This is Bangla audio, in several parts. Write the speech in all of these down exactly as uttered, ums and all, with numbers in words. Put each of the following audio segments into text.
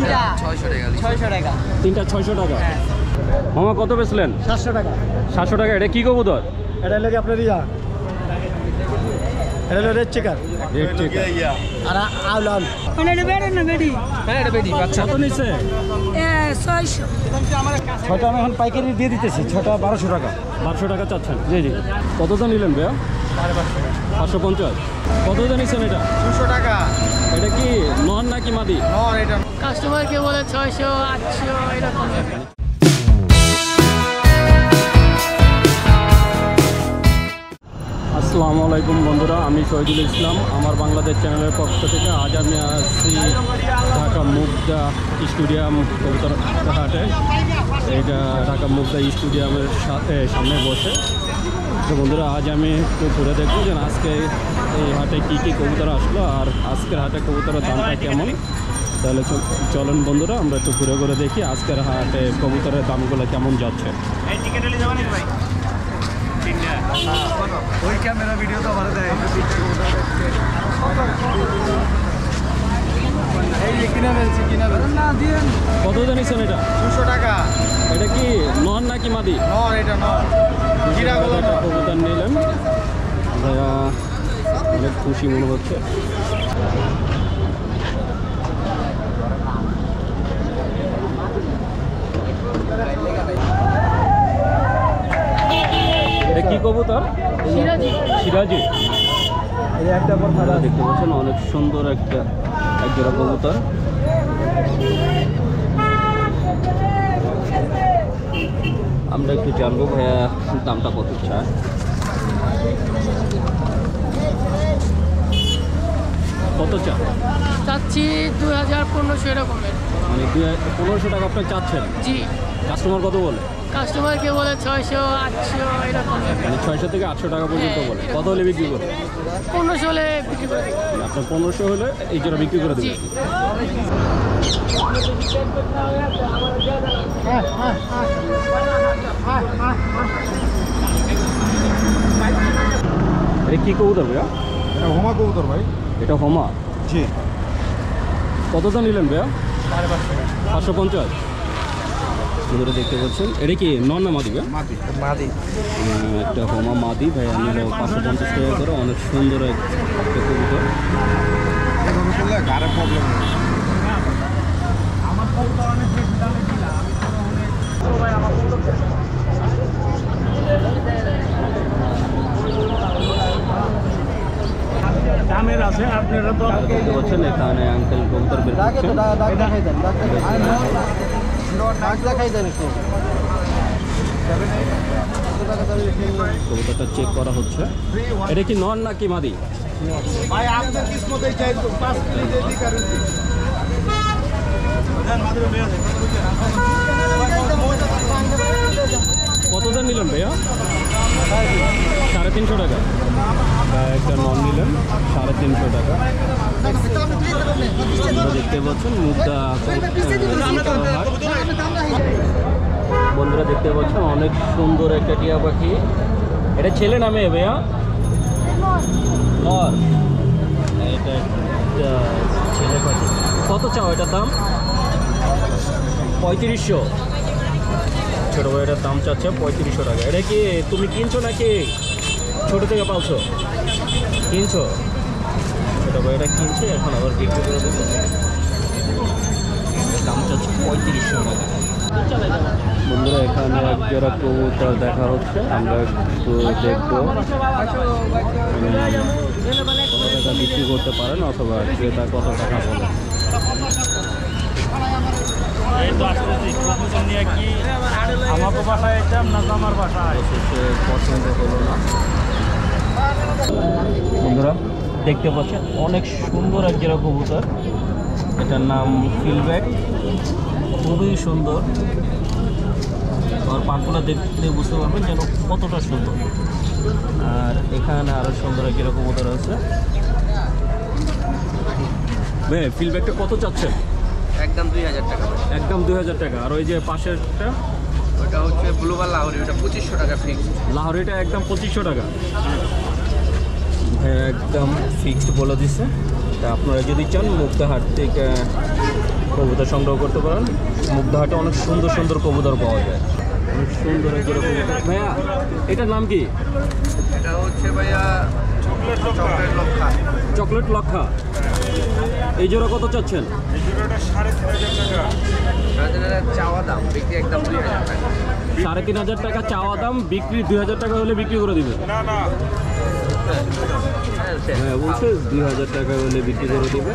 তিনটা ছয়শো টাকা ছয়শো টাকা তিনটা ছয়শো টাকা মামা কত বেচলেন? সাতশো টাকা সাতশো টাকা। এটা কি কবুতর? এটা লাগে আপনার ইয়া এটা হলো রেড চেকার রেড চেকার আর আউল আউল মানে এটা বেড়ে না বেডি হ্যাঁ এটা বেডি বাচ্চা কত নিছে? এ ছয়শো ছয়টা আমি এখন পাইকারি দিয়ে দিতেছি ছটা বারোশো টাকা বারোশো টাকা চাচ্ছেন? জি জি। কত দাম নিলেন ভাইয়া? পাঁচশো পঞ্চাশ। কত দাম নিচ্ছেন এটা? দুশো টাকা এটা কি নন নাকি মাদি? নর এটা কাস্টমারকে বলে ছয়শো আটশো এরকম। আসসালামু আলাইকুম বন্ধুরা, আমি শহীদুল ইসলাম। আমার বাংলাদেশ চ্যানেলের পক্ষ থেকে আজ আমি আসছি ঢাকা মুগদা স্টেডিয়াম কবুতর হাটে। এটা ঢাকা মুগদা স্টেডিয়ামের সাথে সামনে বসে। তো বন্ধুরা আজ আমি একটু ঘুরে দেখবো যে আজকে এই হাটে কী কী কবুতর আসলো আর আজকের হাটে কবুতরের দামটা কেমন। তাহলে চলেন বন্ধুরা আমরা একটু ঘুরে ঘুরে দেখি আজকের হাটে কবুতরের দামগুলো কেমন যাচ্ছে। ওই ক্যামেরা ভিডিও তো ভালো দেয় এই কিনা মেলছি কিনা না দিয়ে কত জানিছেন এটা? দুশো টাকা। এটা কি নন নাকি মাদি? নর এটা নর কবুতর নিলেন, অনেক খুশি মনে হচ্ছে। এটা কি কবুতর? সিরাজি সিরাজি। এই একটা পর আপনারা দেখতে পাচ্ছেন অনেক সুন্দর একটা এক জোড়া কবুতর। আমরা একটু জানবো ভাইয়া দামটা কত চায়। কত চা চাচ্ছি দুই হাজার পনেরোশো এরকমের। মানে দুই পনেরোশো টাকা আপনার চাচ্ছেন? জি। কাস্টমার কত বলে? কাস্টমারকে বলে ছয়শো আটশো এরকম। মানে ছয়শো থেকে আটশো টাকা পর্যন্ত বলে। কত হলে বিক্রি করে? পনেরোশো হলে বিক্রি করে দিই। আপনার পনেরোশো হলে এই জন্য বিক্রি করে জি। দেবেন। এটা কি কবুতর ভাইয়া? এটা হোমা কবুতর ভাই। এটা হোমা। জি। কত দাম নিলেন ভাইয়া? পাঁচশো পঞ্চাশ। বন্ধুরা দেখতে পাচ্ছেন এটা কি নন না মাদি ভাইয়া? মাদি মাদি একটা হোমা মাদি ভাইয়া নিল পাঁচশো পঞ্চাশ টাকা করে। অনেক সুন্দর একটা কবুতর। গাড়ে প্রবলেম দামের আছে আপনারা তো দেখতে পাচ্ছেন এখানে আঙ্কেল কবুতর বের করছেন। কবুতরটা চেক করা হচ্ছে। এটা কি নন নাকি মাদি? ভাই আপনার কিসমতে চাই তো পাঁচ কেজি দেরি করেন। কত দাম নিলেন ভাইয়া? সাড়ে তিনশো টাকা। একটা নন নিলেন সাড়ে তিনশো টাকা। দেখতে পাচ্ছেন মুগদা বন্ধুরা দেখতে পাচ্ছেন অনেক সুন্দর একটা টিয়া পাখি। এটা ছেলে না মেয়ে ভাইয়া? নর। এটা একটা ছেলে পাখি। কত চাও এটার দাম? পঁয়ত্রিশশো। ছোটো ভাইটার দাম চাচ্ছে পঁয়ত্রিশশো টাকা। এটা কি তুমি কিনছো নাকি ছোটো থেকে পালছো? কিনছো? ছোটো ভাইটা কিনছে এখন আবার বিক্রি করে দেবো। দাম চাচ্ছে পঁয়ত্রিশশো টাকা। বন্ধুরা এখানে এক জোড়া কবুতর দেখা হচ্ছে, আমরা একটু দেখবো কত টাকা বিক্রি করতে পারেন অথবা ক্রেতা কত টাকা বলে। আমাকে বাসায় যেতাম না তো আমার বাসায় সে পছন্দ হলো না। বন্ধুরা দেখতে পাচ্ছেন অনেক সুন্দর এক জোড়া কবুতর। এটার নাম ফিলব্যাক। খুবই সুন্দর। আর পাখগুলো দেখতে বুঝতে পারবেন যেন কতটা সুন্দর। আর এখানে আরো সুন্দর এক জোড়া কবুতর আছে। ভাই ফিলব্যাকটা কত চাচ্ছেন? একদম দুই হাজার টাকা। একদম দুই হাজার টাকা। আর ওই যে পাশেরটা ওটা হচ্ছে ব্লুবার লাহোরি, ওটা পঁচিশশো টাকা ফিক্সড। লাহোরিটা একদম পঁচিশশো টাকা। একদম ফিক্সড বলে দিচ্ছে। তা আপনারা যদি চান মুক্তাহাট থেকে কবুতর সংগ্রহ করতে পারেন। মুক্তাহাটে অনেক সুন্দর সুন্দর কবুতর পাওয়া যায়, অনেক সুন্দর এক জোড়া কবুতর। ভাইয়া এটার নাম কি? এটা হচ্ছে ভাইয়া চকলেট লক্ষা। চকলেট লক্ষা। এই জোড়া কত চাচ্ছেন? সাড়ে তিন হাজার চাওয়া দাম, বিক্রি একদম দুই হাজার টাকা। সাড়ে তিন হাজার টাকা চাওয়া দাম, বিক্রি দুই হাজার টাকা হলে বিক্রি করে দিবে। হ্যাঁ বলছে দুই হাজার টাকা হলে বিক্রি করে দিবে।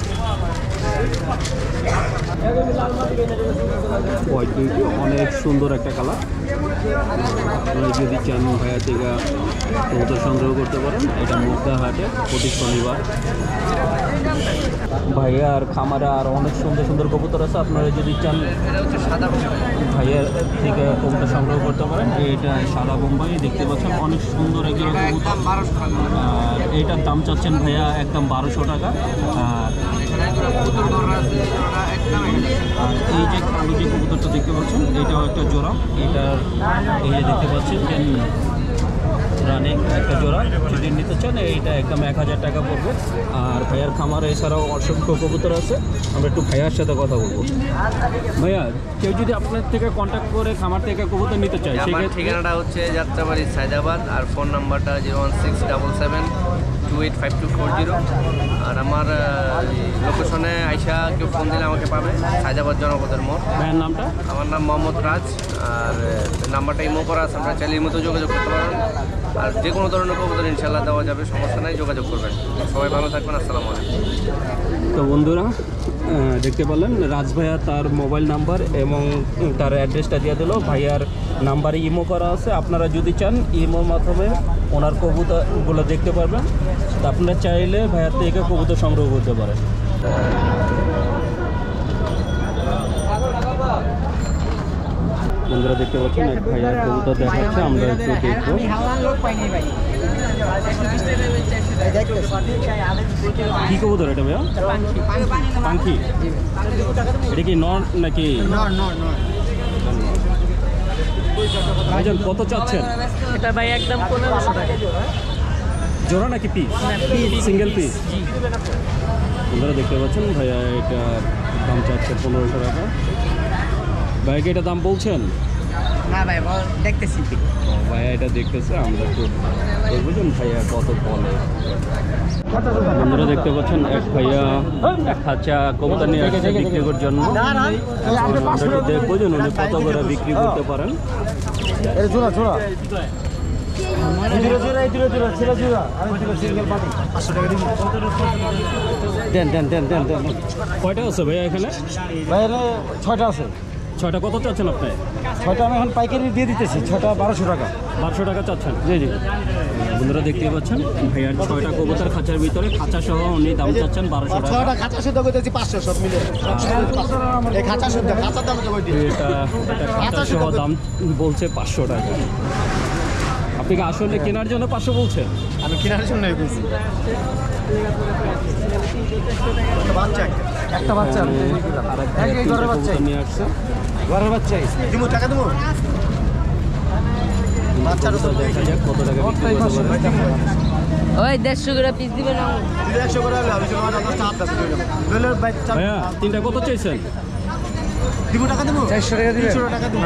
হোয়াইট বিউটি অনেক সুন্দর একটা কালার। আপনারা যদি চান ভাইয়া থেকে কবুতর সংগ্রহ করতে পারেন। এটা মুক্তাহাটে প্রতি শনিবার। ভাইয়া আর খামারে আর অনেক সুন্দর সুন্দর কবুতর আছে। আপনারা যদি চান এটা হচ্ছে সাদা ভাইয়ার থেকে কবুতর সংগ্রহ করতে পারেন। এটা সাদা বোম্বাই দেখতে পাচ্ছেন, অনেক সুন্দর একজন কবুতর। একদম বারোশো টাকা। আর এইটার দাম চাচ্ছেন ভাইয়া একদম বারোশো টাকা। আর আর এই যে কালো যে কবুতরটা দেখতে পাচ্ছেন এটাও একটা জোড়া। এটার এই যে দেখতে পাচ্ছেন যে রানিং একটা জোড়া। যদি নিতে চান এইটা একদম এক হাজার টাকা পড়বে। আর ভাইয়ার খামারে এছাড়াও অসংখ্য কবুতর আছে। আমরা একটু ভাইয়ার সাথে কথা বলবো। ভাইয়া কেউ যদি আপনার থেকে কন্ট্যাক্ট করে খামার থেকে কবুতর নিতে চায় আমার সেক্ষেত্রে ঠিকানাটা হচ্ছে যাত্রাবাড়ি সায়দাবাদ, আর ফোন নাম্বারটা zero one six double seven two eight five two four zero. আর আমার লোকেশনে আইসা কেউ ফোন দিলে আমাকে পাবে, সায়দাবাদ জনপদের মোড়। ভাইয়ার নামটা? আমার নাম মোহাম্মদ রাজ। আর নাম্বারটা ইমো করা আছে, আপনারা চাইলে ইমোতে যোগাযোগ করতে পারেন। আর যে কোনো ধরনের কবুতর ইনশাল্লাহ দেওয়া যাবে, সমস্যা নাই, যোগাযোগ করবেন। সবাই ভালো থাকবেন, আসসালামু আলাইকুম। তো বন্ধুরা আহ, দেখতে পারলেন রাজ ভাইয়া তার মোবাইল নাম্বার এবং তার অ্যাড্রেসটা দিয়ে দিল। ভাইয়ার নাম্বারে ইমো করা আছে। আপনারা যদি চান ইমোর মাধ্যমে ওনার কবুতরগুলো দেখতে পারবেন। তো আপনারা চাইলে ভাইয়ার থেকে কবুতর সংগ্রহ করতে পারেন। বন্ধুরা দেখতে পাচ্ছেন এক ভাইয়ার কবুতর দেখাচ্ছে, আমরা একটু দেখবো। কি কবুতর এটা ভাইয়া? পাখি। এটা কি নর নাকি? ভাইজান কত চাচ্ছেন? এটা ভাই একদম পনেরোশো টাকা। জোড়া নাকি পিস? Single piece. আপনারা দেখতে পাচ্ছেন ভাইয়া এটা দাম চাচ্ছে পনেরোশো টাকা। ভাইকে এটা দাম বলছেন? না ভাই দেখতেছি। ও ভাইয়া এটা দেখতেছে, আমরা একটু বুঝুন ভাইয়া কত বলে। বন্ধুরা দেখতে পাচ্ছেন এক ভাইয়া এক খাঁচা কবুতর নিয়ে আসছে বিক্রি করার জন্য। আমরা একটু দেখবো যে উনি কত করে বিক্রি করতে পারেন। দেন দেন দেন দেন দেন কয়টা আছে ভাইয়া এখানে? ভাই ছয়টা আছে। ছয়টা কত চাচ্ছেন আপনি? ছয়টা আমি এখন পাইকারি দিয়ে দিতেছি। ছয়টা বারোশো টাকা। বারোশো টাকা চাচ্ছেন? জি জি। বন্ধুরা দেখতে পাচ্ছেন ভাইয়ার ছয়টা কবুতর খাঁচার ভিতরে, খাঁচা সহ উনি দাম চাচ্ছেন বারোশো টাকা। ছয়টা খাঁচা শুদ্ধ করতেছি পাঁচশো সব মিলে। এই খাঁচা শুদ্ধ, খাঁচার দাম দেবো। এটা এটা খাঁচা সহ দাম বলছে পাঁচশো টাকা। আপনি কি আসলে কেনার জন্য পাঁচশো বলছেন? আমি কেনার জন্য বলছি। একটা বাচ্চা, একটা বাচ্চা ঘরের বাচ্চা নিয়ে আসছে। ঘরের বাচ্চা দিমু, টাকা দেবো। বাচ্চার দেখা যাক কত টাকা বিক্রি করতে পারে। ওই দেড়শো করে পিস দিবেন। একশো করে ভাইয়া তিনটা কত চাইছেন? দিব টাকা দেবো। চারশো টাকা দিবে। টাকা দেবো।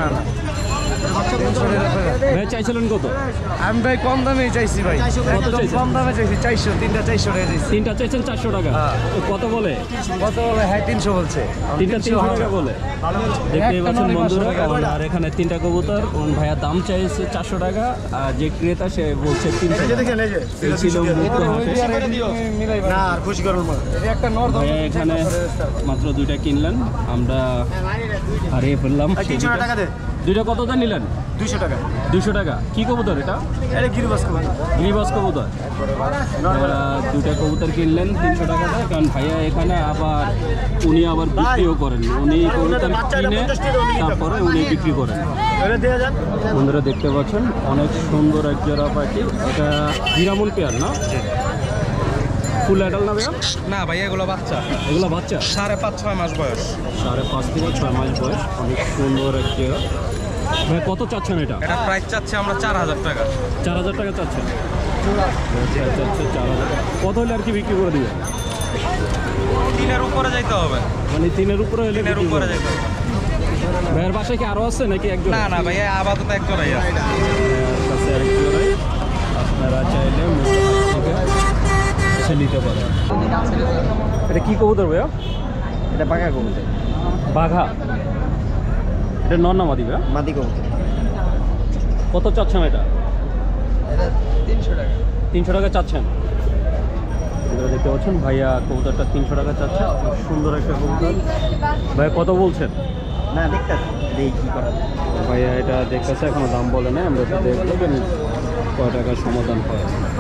ভাই চাইছিলেন কত? আমি ভাই কম দামে চাইছি ভাই। কত চাইছেন? কম দামে চাইছি চারশো। তিনটা চারশো টাকা চাইছি। তিনটা চাইছেন চারশো টাকা। তো কত বলে? কত বলে? হ্যাঁ তিনশো বলছে। তিনটা তিনশো টাকা বলে। দেখতেই পাচ্ছেন বন্ধুরা। আর এখানে তিনটা কবুতর ভাইয়া দাম চাইছে চারশো টাকা, আর যে ক্রেতা সে বলছে তিনশো। এই ছিল মুক্তাহাটে। না আর খুশি করুন একটা নর। ভাইয়া এখানে মাত্র দুইটা কিনলেন, আমরা হারিয়ে ফেললাম। তিনশো টাকা দে। দুইটা কতটা নিলেন? দুইশো টাকা। দুশো টাকা। কি কবুতর এটা? এটা গিরিবাস কবুতর। গিরিবাস কবুতর। আমরা দুটা কবুতর কিনলেন তিনশো টাকা করে, কারণ ভাইয়া এখানে আবার উনি আবার বিক্রিও করেন। উনি কবুতর কিনে তারপরে উনি বিক্রি করেন। বন্ধুরা দেখতে পাচ্ছেন অনেক সুন্দর এক জোড়া পাখি। এটা হিরামুল পেয়ার না? ফুল অ্যাডাল না ভাইয়া? না ভাই, এগুলো বাচ্চা। এগুলো বাচ্চা? সাড়ে পাঁচ ছয় মাস বয়স। সাড়ে পাঁচ থেকে ছয় মাস বয়স। অনেক সুন্দর এক জোড়া। ভাই কত চাচ্ছেন এটা? এটা প্রাইস চাচ্ছে আমরা চার হাজার টাকা। চার হাজার টাকা চাচ্ছেন? চাচ্ছে চার হাজার টাকা। কত হলে আর কি বিক্রি করে দিবেন? তিনের উপরে যাইতে হবে, মানে তিনের উপরে হলে তিনের বিক্রি উপরে করবেন। যাইতে হবে। ভাইয়ের বাসায় কি আরো আছে নাকি একজন? না না ভাই আপাতত এক জোড়াই আছে। কাছে এক জোড়াই আপনারা চাইলে মুক্তা হাট থেকে এসে নিতে পারেন। এটা কি কবুতর ভাইয়া? এটা পাকা কবুতর, বাঘা। এটা নর না মাদি ভাইয়া? মাদি কবুতর। কত চাচ্ছেন এটা? এটা তিনশো টাকা। তিনশো টাকা চাচ্ছেন? আপনারা দেখতে পাচ্ছেন ভাইয়া কবুতরটা তিনশো টাকা চাচ্ছে। খুব সুন্দর একটা কবুতর। ভাইয়া কত বলছেন? না দেখতেছি, দেখি কি করা যায়। ভাইয়া এটা দেখতেছে, এখনো দাম বলে না। আমরা তো দেখবো যে কয় টাকার সমাধান হয়।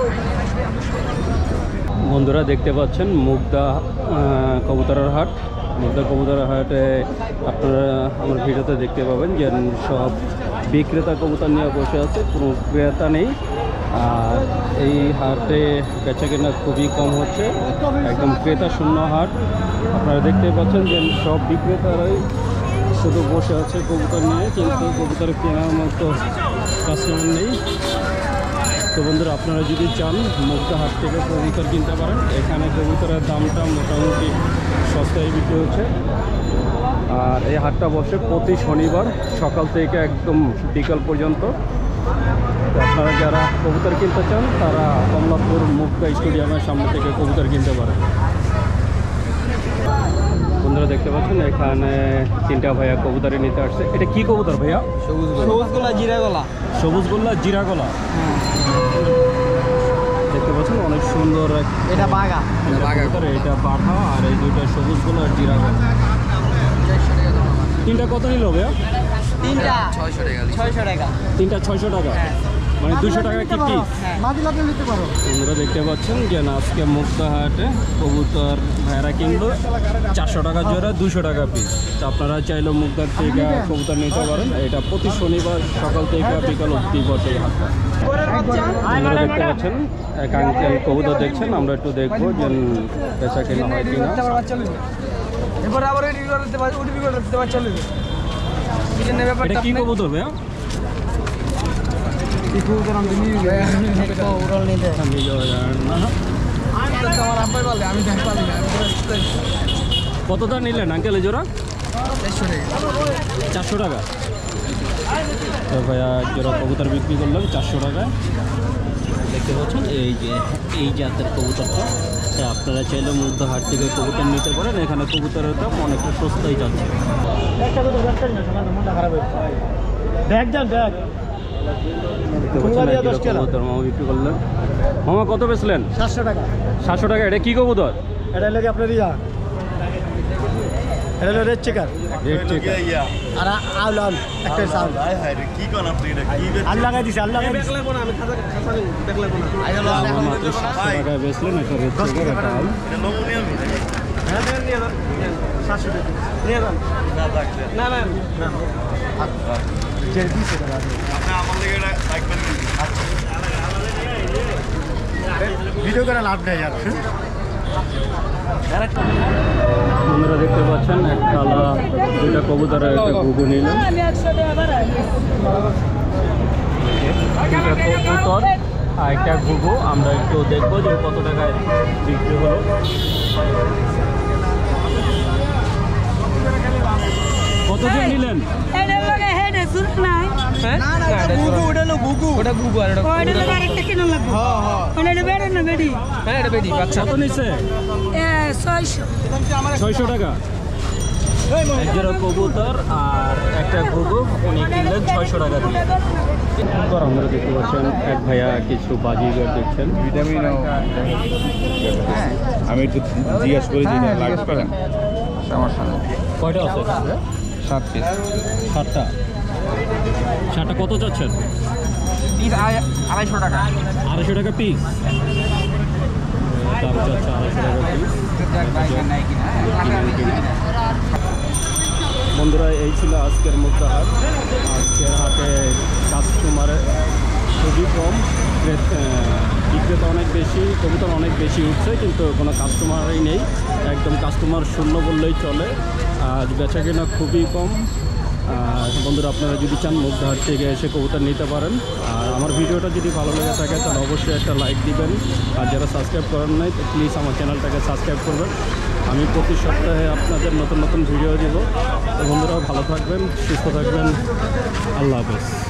বন্ধুরা দেখতে পাচ্ছেন মুগদা আহ, কবুতরের হাট। মুগদা কবুতরের হাটে আপনারা আমার ভিডিওতে দেখতে পাবেন যে সব বিক্রেতা কবুতর নিয়ে বসে আছে, কোনো ক্রেতা নেই। আর এই হাটে বেচা কেনা খুবই কম হচ্ছে, একদম ক্রেতা শূন্য হাট। আপনারা দেখতে পাচ্ছেন যে সব বিক্রেতারাই শুধু বসে আছে কবুতর নিয়ে, কিন্তু কবুতর কেনার মতো কাস্টমার নেই। তো বন্ধুরা আপনারা যদি চান মুক্তা হাট থেকে কবুতর কিনতে পারেন। এখানে কবুতরের দামটা মোটামুটি সস্তায় বিক্রি হচ্ছে। আর এই হাটটা বসে প্রতি শনিবার সকাল থেকে একদম বিকাল পর্যন্ত। তো আপনারা যারা কবুতর কিনতে চান তারা কমলাপুর মুক্তা স্টেডিয়ামের সামনে থেকে কবুতর কিনতে পারেন। বন্ধুরা দেখতে পাচ্ছেন এখানে তিনটা ভাইয়া কবুতরই নিতে আসছে। এটা কি কবুতর ভাইয়া? সবুজ গোলা, জিরা গোলা। সবুজ গোল্লা, জিরা গলা। দেখতে পাচ্ছেন অনেক সুন্দর এক এটা বাঘা। কবুতর। এটা বাঘা আর এই দুইটা সবুজ গোল্লা আর জিরা গলা। তিনটা কত নিল ভাইয়া? তিনটা ছয়শো টাকা। ছয়শো টাকা। তিনটা ছয়শো টাকা, মানে দুশো টাকা কি পিস? মাদি লাগলে নিতে পারো। আপনারা দেখতে পাচ্ছেন যে আজকে মুক্তা হাটে কবুতর ভাইরা কিনলো চারশো টাকা জোড়া, দুশো টাকা পিস। তো আপনারা চাইলে মুক্তার থেকে কবুতর নিতে পারেন। এটা প্রতি শনিবার সকাল থেকে বিকাল অব্দি বসে এই হাটটা। আপনারা দেখতে পাচ্ছেন এক আঙ্কেল কবুতর দেখছেন, আমরা একটু দেখবো যে পেশা কেনা হয় কিনা। এবারে আবার ওই করতে পারবে, ওটিপি করে দিতে পারবে, চলবে। কিনে ব্যাপারটা এটা কি কবুতর ভাইয়া? কি কবুতর আমি নিয়ে গেছি। তো উড়াল নিতে। আমি জানি না। আমার আব্বাই বলে, আমি দেখ পারি না। কত দাম নিলেন আঙ্কেল এই জোড়া? চারশো টাকা। চারশো টাকা। তো ভাইয়া জোড়া কবুতর বিক্রি করলাম চারশো টাকায়। দেখতে পাচ্ছেন এই যে এই জাতের কবুতরটা। তো আপনারা চাইলে মুগ্ধ হাট থেকে কবুতর নিতে পারেন। এখানে কবুতরের দাম অনেকটা সস্তাই যাচ্ছে। দেখ যান দেখ। দেখতে পাচ্ছেন এক জোড়া কবুতর মামা বিক্রি করলেন। মামা কত বেচলেন? সাতশো টাকা। সাতশো টাকা। এটা কি কবুতর? এটা লাগে আপনার ইয়া, এটা হলো রেড চিকার। Red chicken. আর আউল আউল একটা সাউল। আল লাগাই দিছে, আল লাগাই দিছে। মামা মাত্র সাতশো টাকায় বেচলেন একটা রেড চিকেন, একটা আল। সাতশো টাকা নিয়ে যান। না না না ভিডিও করে লাভ নেই আর। আপনারা দেখতে পাচ্ছেন এক কালা দুইটা কবুতরের একটা ঘুঘু নিলেন। দুইটা কবুতর আর একটা ঘুঘু। আমরা একটু দেখবো যে কত টাকায় বিক্রি হলো। কত দিয়ে নিলেন? কত নিচ্ছে? ছয়শো টাকা। এক জোড়া কবুতর আর একটা ঘুঘু উনি কিনলেন ছয়শো টাকা দিয়ে। আপনারা দেখতে পাচ্ছেন এক ভাইয়া কিছু বাজিগর দেখছেন। ভিটামিন আমি একটু জিজ্ঞাসা করি যে লাগবে পারেন সমস্যা নেই। কয়টা আছে? সাত পিস। সাতটা। সাতটা কত চাচ্ছেন? আড়াইশো টাকা। আড়াইশো টাকা পিস। দাম চাচ্ছে আড়াইশো টাকা পিস। বন্ধুরা এই ছিল আজকের মুক্তা হাট। আজকের হাটে কাস্টমারের খুবই কম, বিক্রেতা অনেক বেশি, কবুতর অনেক বেশি উঠছে, কিন্তু কোনো কাস্টমারই নেই। একদম কাস্টমার শূন্য বললেই চলে। আর বেচা কেনা খুবই কম। আর বন্ধুরা আপনারা যদি চান মুগদাহাট থেকে এসে কবুতর নিতে পারেন। আর আমার ভিডিওটা যদি ভালো লেগে থাকে তাহলে অবশ্যই একটা লাইক দিবেন, আর যারা সাবস্ক্রাইব করেন নাই তো প্লিজ আমার চ্যানেলটাকে সাবস্ক্রাইব করবেন। আমি প্রতি সপ্তাহে আপনাদের নতুন নতুন ভিডিও দিব। তো বন্ধুরা ভালো থাকবেন, সুস্থ থাকবেন, আল্লাহ হাফেজ।